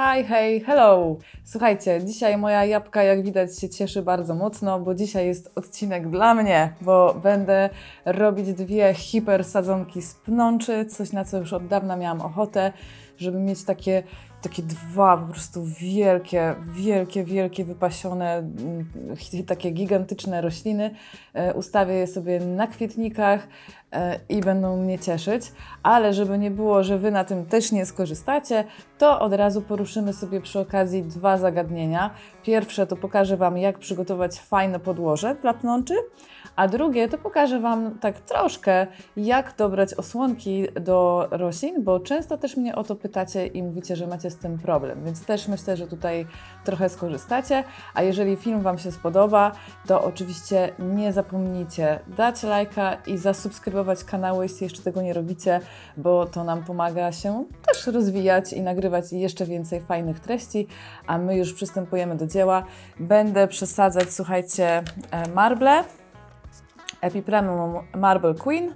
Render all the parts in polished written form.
Hi, hey, hello! Słuchajcie, dzisiaj moja jabłka, jak widać, się cieszy bardzo mocno, bo dzisiaj jest odcinek dla mnie, bo będę robić dwie hiper sadzonki z pnączy, coś na co już od dawna miałam ochotę, żeby mieć takie dwa po prostu wielkie, wypasione, takie gigantyczne rośliny. Ustawię je sobie na kwietnikach i będą mnie cieszyć, ale żeby nie było, że Wy na tym też nie skorzystacie, to od razu poruszymy sobie przy okazji dwa zagadnienia. Pierwsze to pokażę Wam, jak przygotować fajne podłoże dla pnączy, a drugie to pokażę Wam tak troszkę, jak dobrać osłonki do roślin, bo często też mnie o to pytacie i mówicie, że macie z tym problem, więc też myślę, że tutaj trochę skorzystacie, a jeżeli film Wam się spodoba, to oczywiście nie zapomnijcie dać lajka i zasubskrybować kanału, jeśli jeszcze tego nie robicie, bo to nam pomaga się też rozwijać i nagrywać jeszcze więcej fajnych treści, a my już przystępujemy do dzieła. Będę przesadzać, słuchajcie, marble, Epipremnum Marble Queen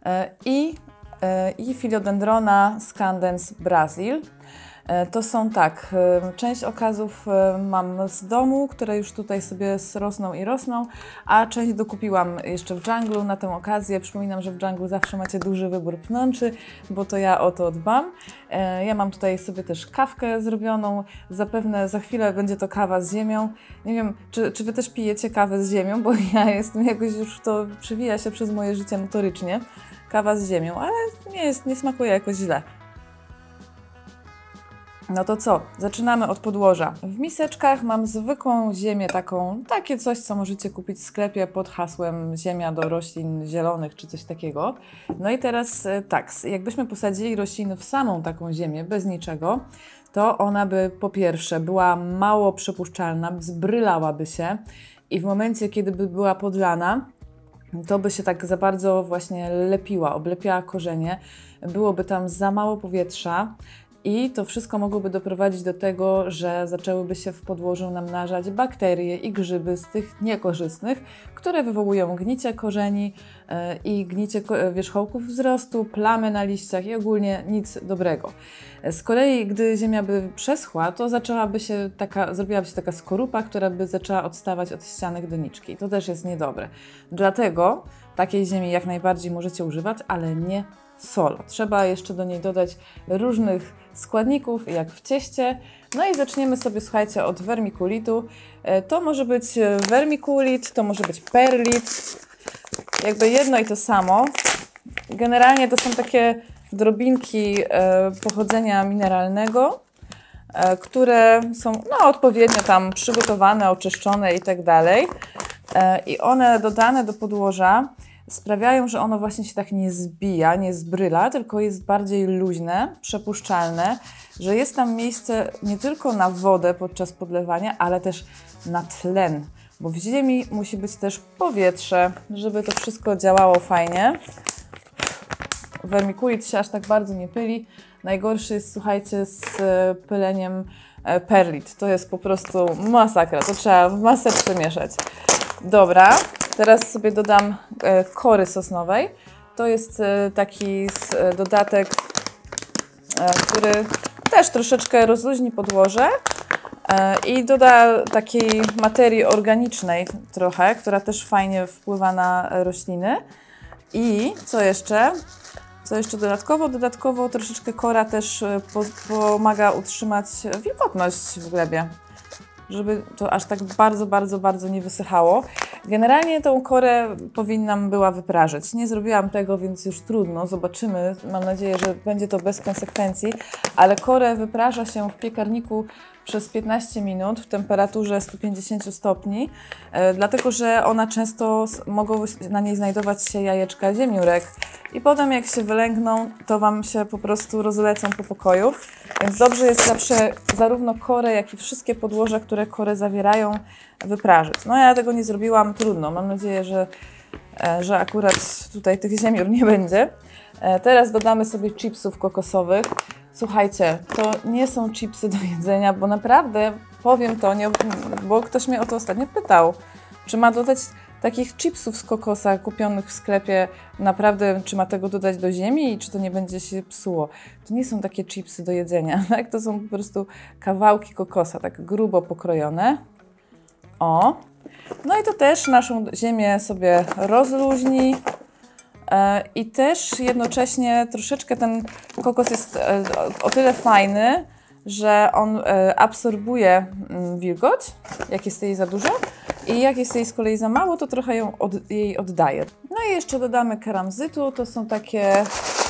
i Philodendrona Scandens Brazil. To są tak, część okazów mam z domu, które już tutaj sobie rosną, a część dokupiłam jeszcze w dżunglu na tę okazję. Przypominam, że w dżunglu zawsze macie duży wybór pnączy, bo to ja o to dbam. Ja mam tutaj sobie też kawkę zrobioną, zapewne za chwilę będzie to kawa z ziemią. Nie wiem, czy Wy też pijecie kawę z ziemią, bo ja jestem jakoś już to przewija się przez moje życie notorycznie. Kawa z ziemią, ale nie smakuje jakoś źle. No to co? Zaczynamy od podłoża. W miseczkach mam zwykłą ziemię takie coś, co możecie kupić w sklepie pod hasłem ziemia do roślin zielonych czy coś takiego. No i teraz tak, jakbyśmy posadzili rośliny w samą taką ziemię, bez niczego, to ona by po pierwsze była mało przepuszczalna, zbrylałaby się i w momencie, kiedy by była podlana, to by się tak za bardzo właśnie lepiła, oblepiała korzenie, byłoby tam za mało powietrza, i to wszystko mogłoby doprowadzić do tego, że zaczęłyby się w podłożu namnażać bakterie i grzyby z tych niekorzystnych, które wywołują gnicie korzeni i gnicie wierzchołków wzrostu, plamy na liściach i ogólnie nic dobrego. Z kolei, gdy ziemia by przeschła, to zrobiłaby się taka skorupa, która by zaczęła odstawać od ścianek doniczki. To też jest niedobre. Dlatego takiej ziemi jak najbardziej możecie używać, ale nie solo. Trzeba jeszcze do niej dodać różnych składników, jak w cieście. No i zaczniemy sobie, słuchajcie, od wermikulitu. To może być wermikulit, to może być perlit. Jakby jedno i to samo. Generalnie to są takie drobinki pochodzenia mineralnego, które są odpowiednio tam przygotowane, oczyszczone i tak dalej. I one dodane do podłoża sprawiają, że ono właśnie się tak nie zbija, nie zbryla, tylko jest bardziej luźne, przepuszczalne, że jest tam miejsce nie tylko na wodę podczas podlewania, ale też na tlen, bo w ziemi musi być też powietrze, żeby to wszystko działało fajnie. Wermikulit się aż tak bardzo nie pyli. Najgorszy jest, słuchajcie, z pyleniem perlit. To jest po prostu masakra, to trzeba w maseczce mieszać. Dobra. Teraz sobie dodam kory sosnowej. To jest taki dodatek, który też troszeczkę rozluźni podłoże i doda takiej materii organicznej trochę, która też fajnie wpływa na rośliny. I co jeszcze? Dodatkowo troszeczkę kora też pomaga utrzymać wilgotność w glebie, żeby to aż tak bardzo nie wysychało. Generalnie tą korę powinnam była wyprażyć. Nie zrobiłam tego, więc już trudno. Zobaczymy. Mam nadzieję, że będzie to bez konsekwencji, ale korę wypraża się w piekarniku przez 15 minut w temperaturze 150 stopni, dlatego że ona często mogą na niej znajdować się jajeczka ziemniórek i potem jak się wylęgną, to Wam się po prostu rozlecą po pokoju, więc dobrze jest zawsze zarówno korę, jak i wszystkie podłoża, które korę zawierają, wyprażyć. No ja tego nie zrobiłam, trudno. Mam nadzieję, że akurat tutaj tych ziemniór nie będzie. Teraz dodamy sobie chipsów kokosowych. Słuchajcie, to nie są chipsy do jedzenia, bo naprawdę powiem to, bo ktoś mnie o to ostatnio pytał, czy ma dodać takich chipsów z kokosa kupionych w sklepie. Naprawdę, czy ma tego dodać do ziemi i czy to nie będzie się psuło. To nie są takie chipsy do jedzenia, tak? To są po prostu kawałki kokosa, tak grubo pokrojone. O! No i to też naszą ziemię sobie rozluźni. I też jednocześnie troszeczkę ten kokos jest o tyle fajny, że on absorbuje wilgoć, jak jest jej za dużo, i jak jest jej z kolei za mało, to trochę jej oddaje. No i jeszcze dodamy keramzytu, to są takie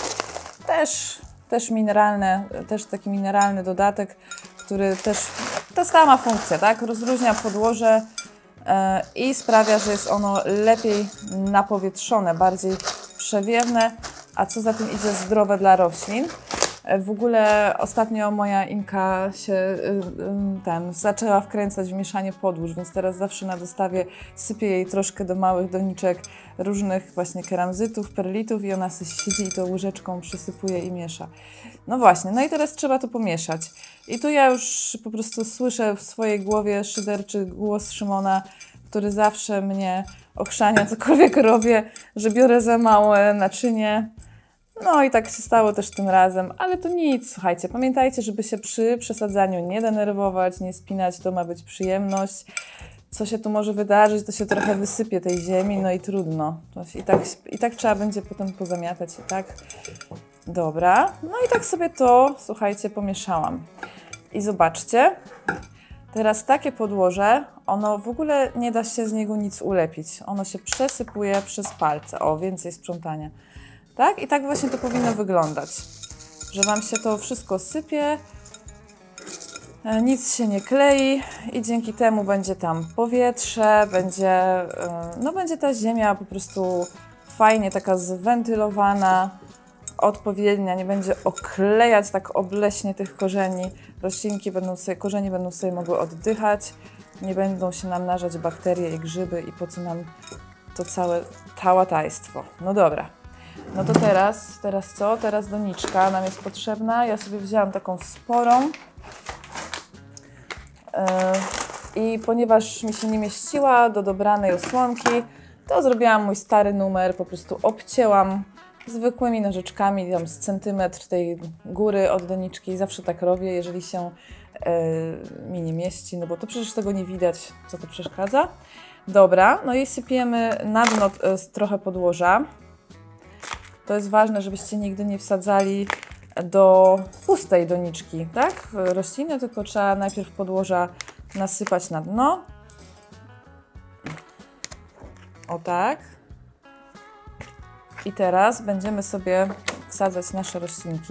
też mineralne, też taki mineralny dodatek, który też, ta sama funkcja, tak? Rozluźnia podłoże i sprawia, że jest ono lepiej napowietrzone, bardziej przewiewne, a co za tym idzie, zdrowe dla roślin. W ogóle ostatnio moja Inka się zaczęła wkręcać w mieszanie podłóż, więc teraz zawsze na dostawie sypię jej troszkę do małych doniczek różnych właśnie keramzytów, perlitów i ona sobie siedzi i tą łyżeczką przysypuje i miesza. No właśnie, no i teraz trzeba to pomieszać. I tu ja już po prostu słyszę w swojej głowie szyderczy głos Szymona, który zawsze mnie ochrzania, cokolwiek robię, że biorę za małe naczynie. No i tak się stało też tym razem, ale to nic, słuchajcie, pamiętajcie, żeby się przy przesadzaniu nie denerwować, nie spinać, to ma być przyjemność. Co się tu może wydarzyć, to się trochę wysypie tej ziemi, no i trudno. I tak trzeba będzie potem pozamiatać i tak. Dobra, no i tak sobie to, słuchajcie, pomieszałam. I zobaczcie, teraz takie podłoże, ono w ogóle nie da się z niego nic ulepić. Ono się przesypuje przez palce. O, więcej sprzątania. Tak? I tak właśnie to powinno wyglądać, że Wam się to wszystko sypie, nic się nie klei i dzięki temu będzie tam powietrze, będzie ta ziemia po prostu fajnie taka zwentylowana, odpowiednia, nie będzie oklejać tak obleśnie tych korzeni. Korzenie będą sobie mogły oddychać, nie będą się namnażać bakterie i grzyby i po co nam to całe tałatajstwo. No dobra. No to teraz co? Teraz doniczka nam jest potrzebna. Ja sobie wzięłam taką sporą i ponieważ mi się nie mieściła do dobranej osłonki, to zrobiłam mój stary numer, po prostu obcięłam zwykłymi nożyczkami, tam z centymetr tej góry od doniczki. Zawsze tak robię, jeżeli się mi nie mieści, no bo to przecież tego nie widać, co to przeszkadza. Dobra, no i sypiemy na dno trochę podłoża. To jest ważne, żebyście nigdy nie wsadzali do pustej doniczki, tak? Rośliny, tylko trzeba najpierw podłoża nasypać na dno. O tak. I teraz będziemy sobie wsadzać nasze roślinki.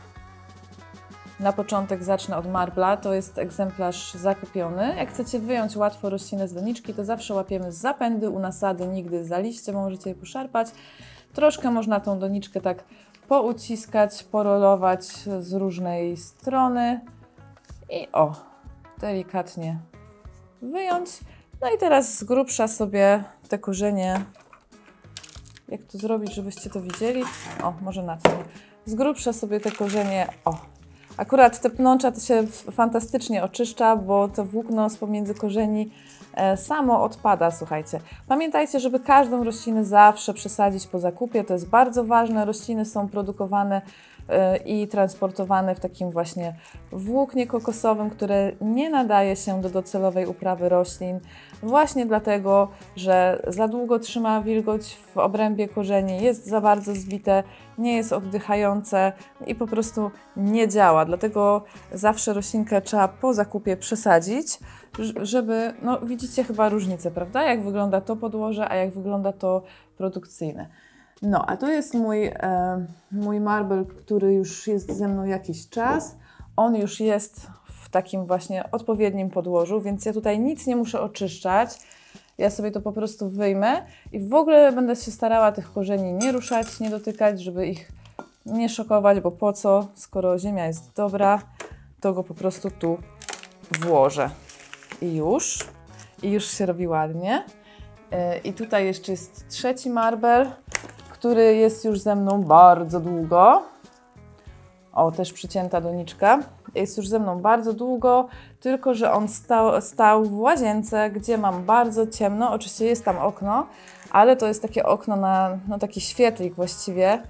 Na początek zacznę od marbla, to jest egzemplarz zakupiony. Jak chcecie wyjąć łatwo roślinę z doniczki, to zawsze łapiemy z zapędy, u nasady nigdy za liście, bo możecie je poszarpać. Troszkę można tą doniczkę tak pouciskać, porolować z różnej strony i delikatnie wyjąć. No i teraz z grubsza sobie te korzenie, jak to zrobić, żebyście to widzieli? Może na tym. Z grubsza sobie te korzenie, akurat te pnącza to się fantastycznie oczyszcza, bo to włókno z pomiędzy korzeni samo odpada, słuchajcie. Pamiętajcie, żeby każdą roślinę zawsze przesadzić po zakupie, to jest bardzo ważne. Rośliny są produkowane i transportowane w takim właśnie włóknie kokosowym, które nie nadaje się do docelowej uprawy roślin, właśnie dlatego, że za długo trzyma wilgoć w obrębie korzeni, jest za bardzo zbite, nie jest oddychające i po prostu nie działa. Dlatego zawsze roślinkę trzeba po zakupie przesadzić, żeby, widzicie chyba różnicę, prawda? Jak wygląda to podłoże, a jak wygląda to produkcyjne. No, a to jest mój marble, który już jest ze mną jakiś czas. On już jest w takim właśnie odpowiednim podłożu, więc ja tutaj nic nie muszę oczyszczać. Ja sobie to po prostu wyjmę i w ogóle będę się starała tych korzeni nie ruszać, nie dotykać, żeby ich nie szokować, bo po co, skoro ziemia jest dobra, to go po prostu tu włożę. I już się robi ładnie. I tutaj jeszcze jest trzeci marble, który jest już ze mną bardzo długo. Też przycięta doniczka. jest już ze mną bardzo długo, tylko że on stał w łazience, gdzie mam bardzo ciemno. Oczywiście jest tam okno, ale to jest takie okno na taki świetlik właściwie.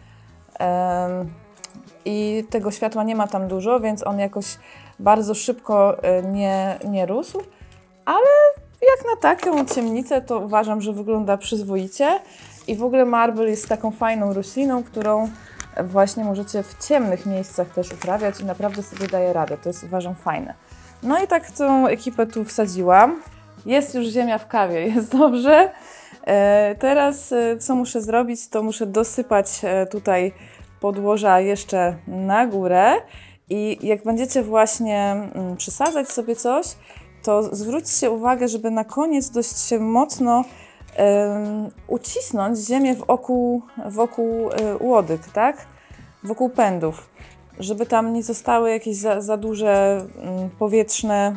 I tego światła nie ma tam dużo, więc on jakoś bardzo szybko nie rósł, ale jak na taką ciemnicę to uważam, że wygląda przyzwoicie. I w ogóle marble jest taką fajną rośliną, którą właśnie możecie w ciemnych miejscach też uprawiać i naprawdę sobie daje radę. To jest, uważam, fajne. No i tak tą ekipę tu wsadziłam. Jest już ziemia w kawie, jest dobrze. Teraz co muszę zrobić, to muszę dosypać tutaj podłoża jeszcze na górę i jak będziecie właśnie przysadzać sobie coś, to zwróćcie uwagę, żeby na koniec dość mocno ucisnąć ziemię wokół łodyg, tak? Wokół pędów, żeby tam nie zostały jakieś za duże powietrzne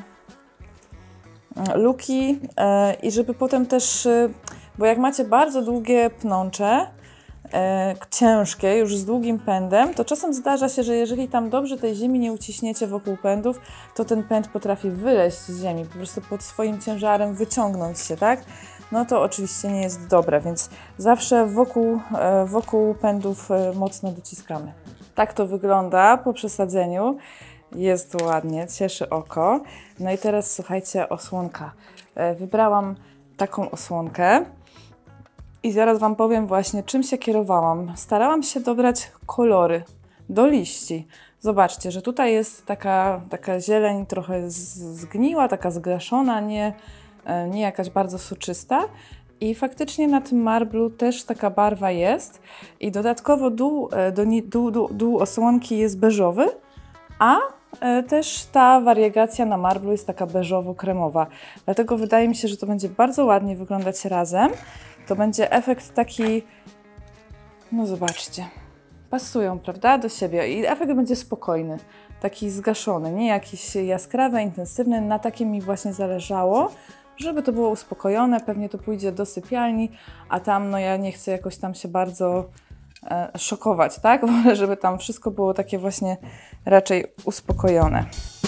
luki i żeby potem też, bo jak macie bardzo długie pnącze, ciężkie, już z długim pędem, to czasem zdarza się, że jeżeli tam dobrze tej ziemi nie uciśniecie wokół pędów, to ten pęd potrafi wyleźć z ziemi, po prostu pod swoim ciężarem wyciągnąć się, tak? No to oczywiście nie jest dobre, więc zawsze wokół pędów mocno dociskamy. Tak to wygląda po przesadzeniu. Jest ładnie, cieszy oko. No i teraz słuchajcie, osłonka. Wybrałam taką osłonkę. I zaraz Wam powiem właśnie, czym się kierowałam. Starałam się dobrać kolory do liści. Zobaczcie, że tutaj jest taka zieleń trochę zgniła, taka zgaszona, nie jakaś bardzo soczysta. I faktycznie na tym marblu też taka barwa jest. I dodatkowo dół osłonki jest beżowy, a też ta wariegacja na marblu jest taka beżowo-kremowa. Dlatego wydaje mi się, że to będzie bardzo ładnie wyglądać razem. To będzie efekt taki, no zobaczcie, pasują, prawda, do siebie i efekt będzie spokojny, taki zgaszony, nie jakiś jaskrawy, intensywny, na takim mi właśnie zależało, żeby to było uspokojone, pewnie to pójdzie do sypialni, a tam, no ja nie chcę jakoś tam się bardzo szokować, tak, wolę, żeby tam wszystko było takie właśnie raczej uspokojone.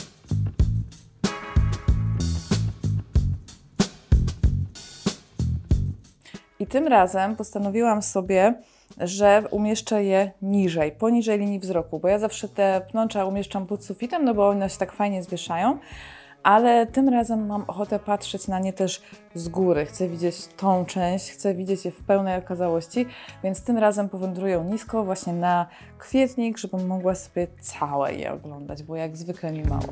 I tym razem postanowiłam sobie, że umieszczę je niżej, poniżej linii wzroku, bo ja zawsze te pnącza umieszczam pod sufitem, no bo one się tak fajnie zwieszają, ale tym razem mam ochotę patrzeć na nie też z góry. Chcę widzieć tą część, chcę widzieć je w pełnej okazałości, więc tym razem powędrują nisko właśnie na kwietnik, żebym mogła sobie całe je oglądać, bo jak zwykle mi mało.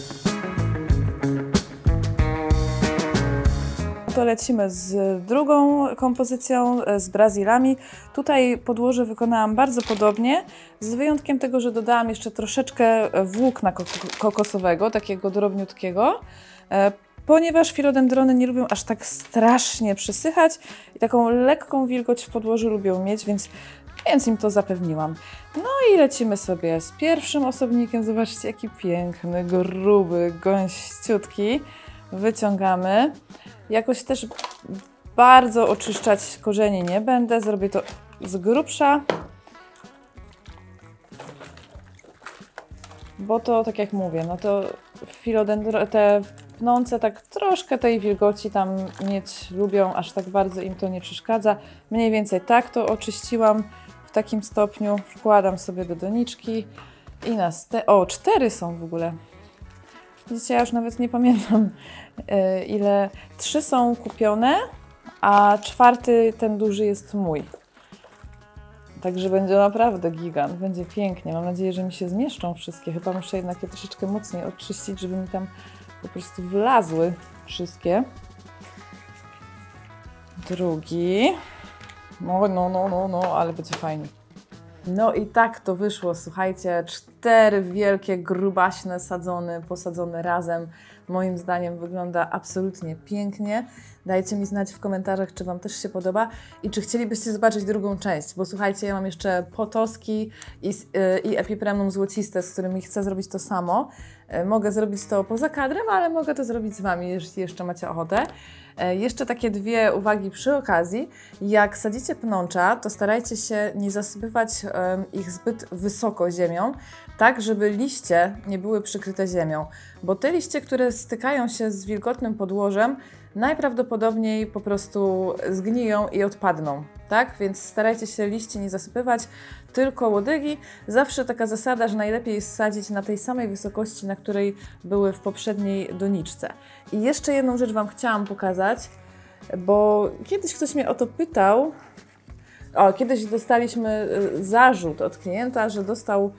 To lecimy z drugą kompozycją, z Brazilami. Tutaj podłoże wykonałam bardzo podobnie, z wyjątkiem tego, że dodałam jeszcze troszeczkę włókna kokosowego, takiego drobniutkiego, ponieważ filodendrony nie lubią aż tak strasznie przysychać i taką lekką wilgoć w podłożu lubią mieć, więc im to zapewniłam. No i lecimy sobie z pierwszym osobnikiem. Zobaczcie, jaki piękny, gruby, gąściutki. Wyciągamy. Jakoś też bardzo oczyszczać korzeni nie będę, zrobię to z grubsza, bo to, tak jak mówię, no to te pnące tak troszkę tej wilgoci tam mieć lubią, aż tak bardzo im to nie przeszkadza. Mniej więcej tak to oczyściłam w takim stopniu, wkładam sobie do doniczki i o, 4 są w ogóle. Widzicie, ja już nawet nie pamiętam ile. 3 są kupione, a 4, ten duży, jest mój. Także będzie naprawdę gigant, będzie pięknie. Mam nadzieję, że mi się zmieszczą wszystkie. Chyba muszę jednak je troszeczkę mocniej oczyścić, żeby mi tam po prostu wlazły wszystkie. Drugi. No, ale będzie fajnie. No i tak to wyszło, słuchajcie, 4 wielkie, grubaśne posadzone razem. Moim zdaniem wygląda absolutnie pięknie. Dajcie mi znać w komentarzach, czy Wam też się podoba i czy chcielibyście zobaczyć drugą część, bo słuchajcie, ja mam jeszcze potoski i epipremnum złociste, z którymi chcę zrobić to samo. Mogę zrobić to poza kadrem, ale mogę to zrobić z Wami, jeśli jeszcze macie ochotę. Jeszcze takie 2 uwagi przy okazji. Jak sadzicie pnącza, to starajcie się nie zasypywać ich zbyt wysoko ziemią, tak żeby liście nie były przykryte ziemią, bo te liście, które stykają się z wilgotnym podłożem, najprawdopodobniej po prostu zgniją i odpadną, tak? Więc starajcie się liści nie zasypywać, tylko łodygi. Zawsze taka zasada, że najlepiej jest sadzić na tej samej wysokości, na której były w poprzedniej doniczce. I jeszcze jedną rzecz Wam chciałam pokazać, bo kiedyś ktoś mnie o to pytał. Kiedyś dostaliśmy zarzut od klienta, że dostał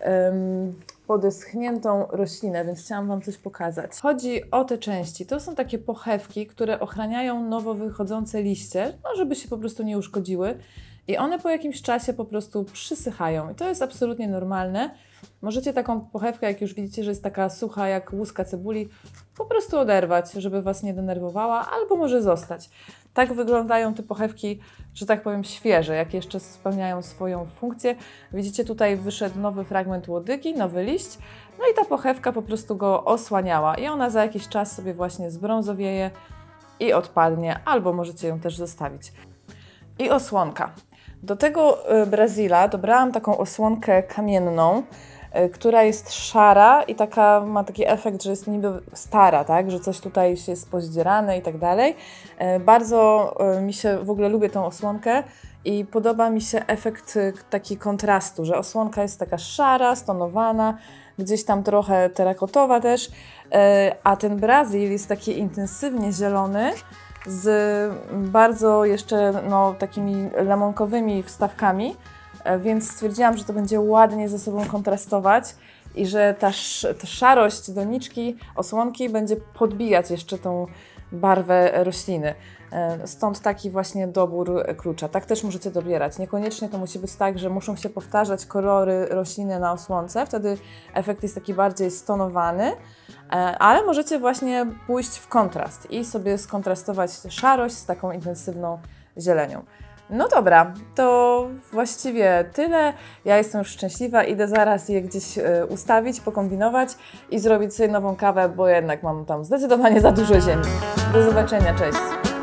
podeschniętą roślinę, więc chciałam Wam coś pokazać. Chodzi o te części. To są takie pochewki, które ochraniają nowo wychodzące liście, żeby się po prostu nie uszkodziły. I one po jakimś czasie po prostu przysychają. I to jest absolutnie normalne. Możecie taką pochewkę, jak już widzicie, że jest taka sucha jak łuska cebuli, po prostu oderwać, żeby Was nie denerwowała, albo może zostać. Tak wyglądają te pochewki, że tak powiem, świeże, jak jeszcze spełniają swoją funkcję. Widzicie, tutaj wyszedł nowy fragment łodygi, nowy liść, no i ta pochewka po prostu go osłaniała i ona za jakiś czas sobie właśnie zbrązowieje i odpadnie, albo możecie ją też zostawić. I osłonka. Do tego Brazila dobrałam taką osłonkę kamienną, która jest szara i ma taki efekt, że jest niby stara, tak? Że coś tutaj się jest pozdzierane i tak dalej. Bardzo w ogóle lubię tą osłonkę i podoba mi się efekt taki kontrastu, że osłonka jest taka szara, stonowana, gdzieś tam trochę terakotowa też, a ten Brazil jest taki intensywnie zielony, z bardzo jeszcze takimi lemonkowymi wstawkami, więc stwierdziłam, że to będzie ładnie ze sobą kontrastować i że ta szarość doniczki, osłonki będzie podbijać jeszcze tą barwę rośliny. Stąd taki właśnie dobór klucza. Tak też możecie dobierać. Niekoniecznie to musi być tak, że muszą się powtarzać kolory rośliny na osłonce, wtedy efekt jest taki bardziej stonowany, ale możecie właśnie pójść w kontrast i sobie skontrastować szarość z taką intensywną zielenią. No dobra, to właściwie tyle. Ja jestem już szczęśliwa, idę zaraz je gdzieś ustawić, pokombinować i zrobić sobie nową kawę, bo jednak mam tam zdecydowanie za dużo ziemi. Do zobaczenia, cześć!